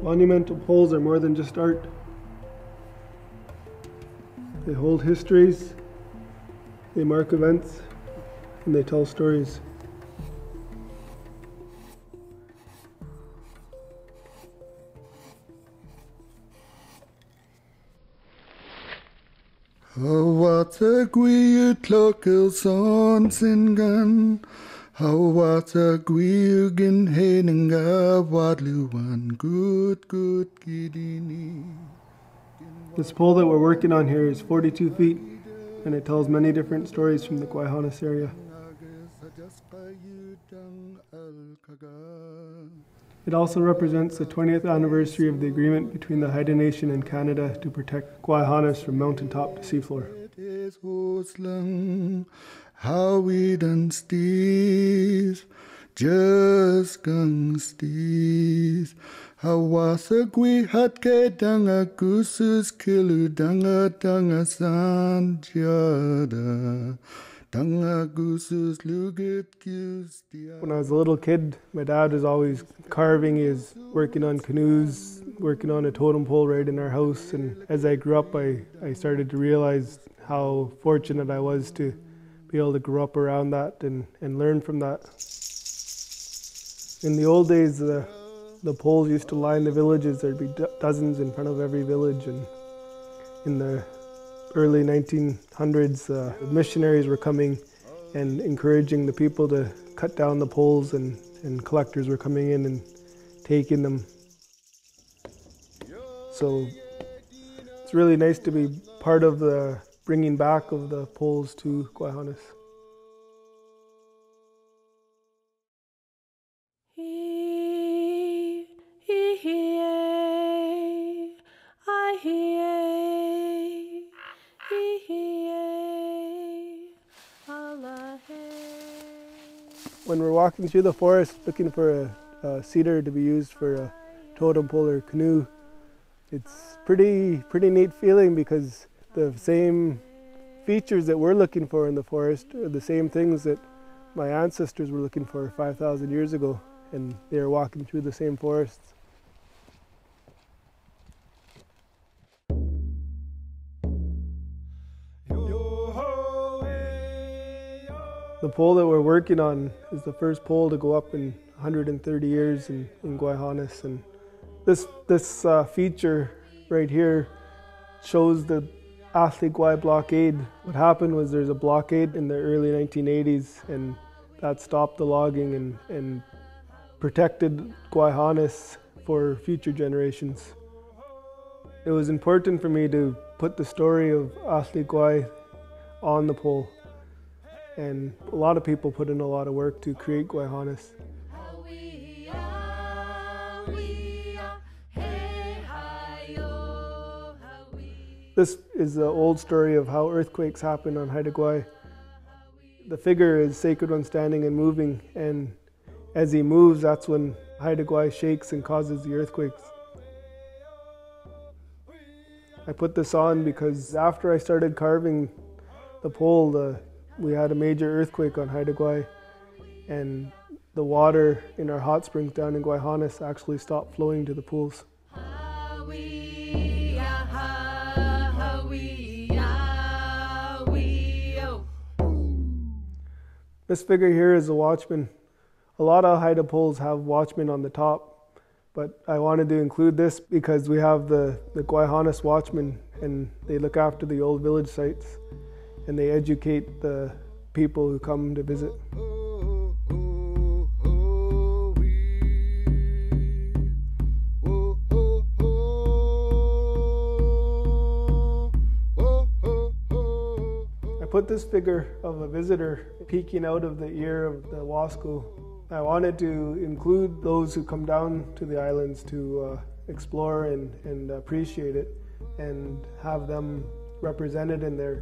Monumental poles are more than just art. They hold histories, they mark events, and they tell stories. Hawata Gwaii Tlokil Singan. Hawata Gwaii Gin Henenga Wadluwan Good Kidini. This pole that we're working on here is 42 feet, and it tells many different stories from the Gwaii Haanas area. It also represents the 20th anniversary of the agreement between the Haida Nation and Canada to protect Gwaii Haanas from mountaintop to seafloor. How we done stees, just gang stees. Hawasa Gwaii Hatke Danga Gusus Kilu Danga Danga Sanjada. When I was a little kid, my dad was always carving. He was working on canoes, working on a totem pole right in our house. And as I grew up, I started to realize how fortunate I was to be able to grow up around that and learn from that. In the old days, the poles used to line the villages. There'd be dozens in front of every village. And in the early 1900s, missionaries were coming and encouraging the people to cut down the poles, and collectors were coming in and taking them. So it's really nice to be part of the bringing back of the poles to Gwaii Haanas. When we're walking through the forest looking for a cedar to be used for a totem pole or canoe, it's pretty neat feeling, because the same features that we're looking for in the forest are the same things that my ancestors were looking for 5,000 years ago, and they were walking through the same forests. The pole that we're working on is the first pole to go up in 130 years in Gwaii Haanas, and this feature right here shows the Hlk'yah GawGa blockade. What happened was there's a blockade in the early 1980s, and that stopped the logging and protected Gwaii Haanas for future generations. It was important for me to put the story of Hlk'yah GawGa on the pole. And a lot of people put in a lot of work to create Gwaii Haanas. This is the old story of how earthquakes happen on Haida Gawai. The figure is Sacred One standing and moving, and as he moves, that's when Haida Gawai shakes and causes the earthquakes. I put this on because after I started carving the pole, we had a major earthquake on Haida Gawai, and the water in our hot springs down in Gwaii Haanas actually stopped flowing to the pools. This figure here is a watchman. A lot of Haida poles have watchmen on the top, but I wanted to include this because we have the Gwaii Haanas watchmen, and they look after the old village sites, and they educate the people who come to visit. I put this figure of a visitor peeking out of the ear of the wasco. I wanted to include those who come down to the islands to explore and appreciate it, and have them represented in there.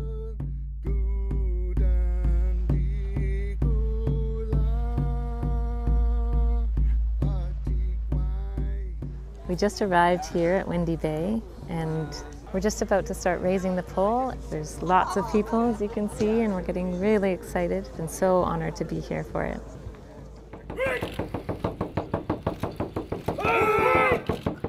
We just arrived here at Windy Bay, and we're just about to start raising the pole. There's lots of people, as you can see, and we're getting really excited and so honored to be here for it.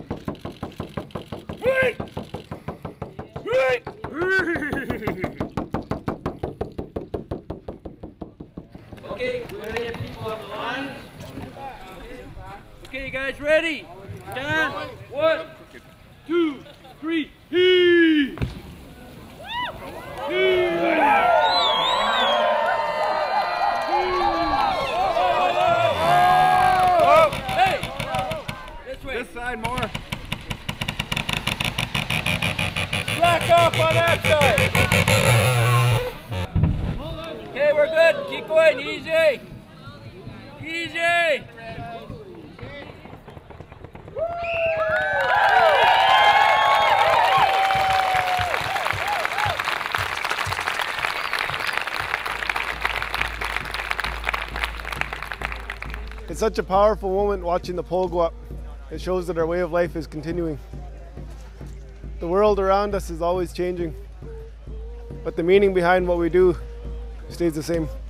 guys, ready? Down. 1, 2, 3. Hee! This side more. Slack off on that side. Okay, we're good. Keep going. Easy. Easy. It's such a powerful moment watching the pole go up. It shows that our way of life is continuing. The world around us is always changing, but the meaning behind what we do stays the same.